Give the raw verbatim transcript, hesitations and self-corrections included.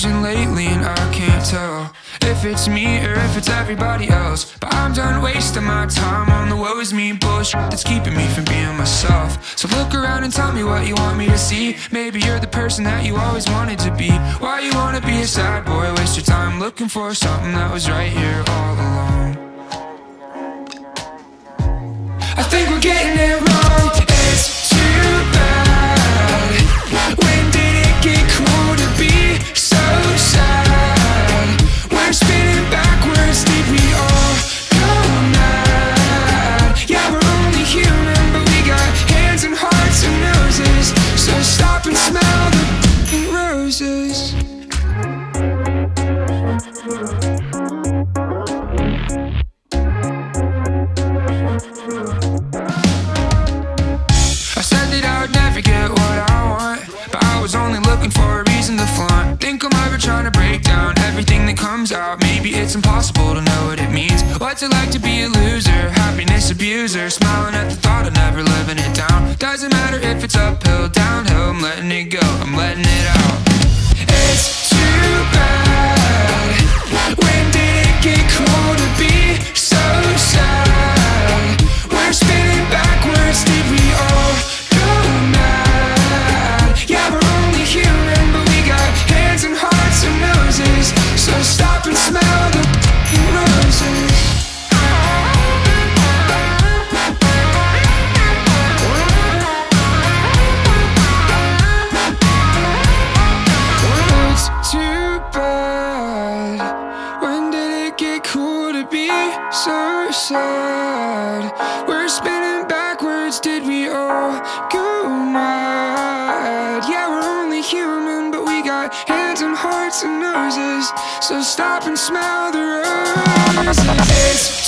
changing lately and I can't tell if it's me or if it's everybody else. But I'm done wasting my time on the woe is me bullshit that's keeping me from being myself. So look around and tell me what you want me to see. Maybe you're the person that you always wanted to be. Why you wanna be a sad boy, waste your time looking for something that was right here all along. I think we're getting it wrong. It's too bad. When did it get cool to be so sad? We're spinning backwards, did we all go mad? Yeah, we're only human, but we got hands and hearts and noses. So stop and smell the f***ing roses. I said that I would never get what I want, but I was only looking for a reason to flaunt. Think I'm ever trying to break down everything that comes out. Maybe it's impossible to know what it means. What's it like to be a loser, happiness abuser, smiling at the thought of never living it down. Doesn't matter if it's uphill, downhill, I'm letting it go, I'm letting it out. It's too bad. When did it get cool to be so sad? We're spinning backwards, did we all go mad? Yeah, we're only human, but we got hands and hearts and noses. So stop and smell the f***ing roses. It's too bad. When did it get cool to be so sad? We're spinning backwards, did we all go mad? Yeah, we're only human, but we got hands and hearts and noses. So stop and smell the roses. It's